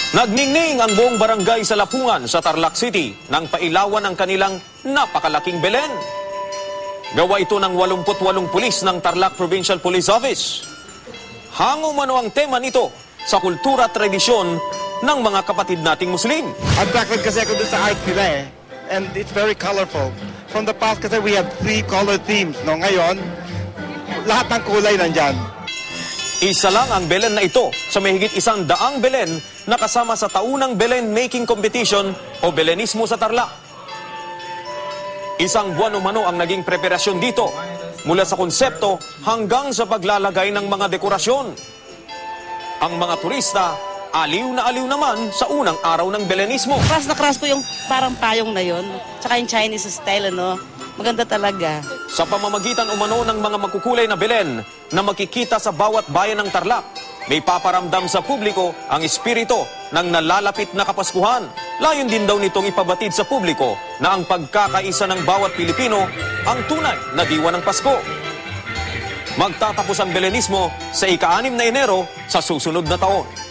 Nagningning ang buong barangay sa Lapungan sa Tarlac City nang pailawan ang kanilang napakalaking Belen. Gawa ito ng 88 pulis ng Tarlac Provincial Police Office. Hango mano ang tema nito sa kultura at tradisyon ng mga kapatid nating Muslim. Attracted kasi ako doon sa art nila eh. And it's very colorful. From the past kasi we have 3 color themes. No? Ngayon, lahat ng kulay nandyan. Isa lang ang Belen na ito sa mahigit 100 Belen na kasama sa taunang Belen Making Competition o Belenismo sa Tarlac. Isang buwan umano ang naging preparasyon dito, mula sa konsepto hanggang sa paglalagay ng mga dekorasyon. Ang mga turista, aliw na aliw naman sa unang araw ng Belenismo. Crush na crush ko yung parang payong na yun. Tsaka yung Chinese style, ano. Maganda talaga. Sa pamamagitan umano ng mga makukulay na Belen na makikita sa bawat bayan ng Tarlac, may paparamdam sa publiko ang espiritu ng nalalapit na Kapaskuhan. Layon din daw nitong ipabatid sa publiko na ang pagkakaisa ng bawat Pilipino ang tunay na diwa ng Pasko. Magtatapos ang Belenismo sa ika-6 na Enero sa susunod na taon.